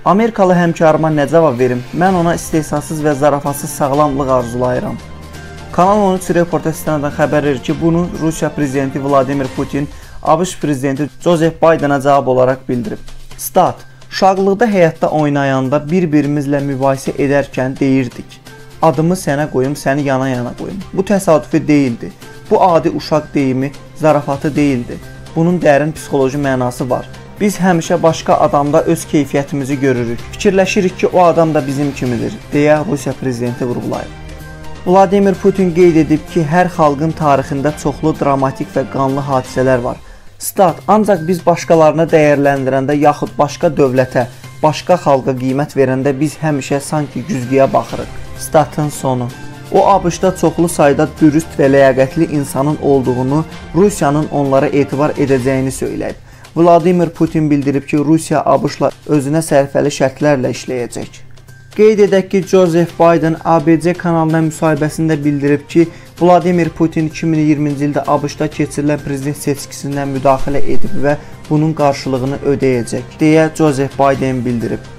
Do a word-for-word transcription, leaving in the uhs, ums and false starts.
Amerikalı həmkarıma nə cavab verim? Mən ona istehsalsız və zarafatsız sağlamlıq arzulayıram. Kanal on üç reportaj istinadən xəbər verir ki, bunu Rusiya prezidenti Vladimir Putin ABŞ prezidenti Joseph Biden'a cavab olaraq bildirib. Stat: Uşaqlıqda həyatda oynayanda bir-birimizlə mübahisə edərkən deyirdik: adımı sənə qoyum, səni yana-yana qoyum. Bu təsadüfi deyildi. Bu adi uşaq deyimi, zarafatı deyildi. Bunun dərin psixoloji mənası var. Biz həmişə başqa adamda öz keyfiyyətimizi görürük. Fikirləşirik ki, o adam da bizim kimidir, deyə Rusiya prezidenti vurğulayıb. Vladimir Putin qeyd edib ki, hər xalqın tarixində çoxlu dramatik və qanlı hadisələr var. Stat: ancaq biz başqalarını dəyərləndirəndə yaxud başqa dövlətə, başqa xalqa qiymət verəndə biz həmişə sanki güzgüyə baxırıq. Statın sonu. O ABŞ-da çoxlu sayda dürüst və ləyaqətli insanın olduğunu, Rusiyanın onlara etibar edəcəyini söyləyib. Vladimir Putin bildirib ki, Rusiya ABŞ-la özünə sərfəli şərtlərlə işləyəcək. Qeyd edək ki, Joseph Biden A B C kanalına müsahibəsində bildirib ki, Vladimir Putin iki min iyirminci ildə ABŞ-da keçirilən prezident seçkisindən müdaxilə edib və bunun qarşılığını ödəyəcək, deyə Joseph Biden bildirib.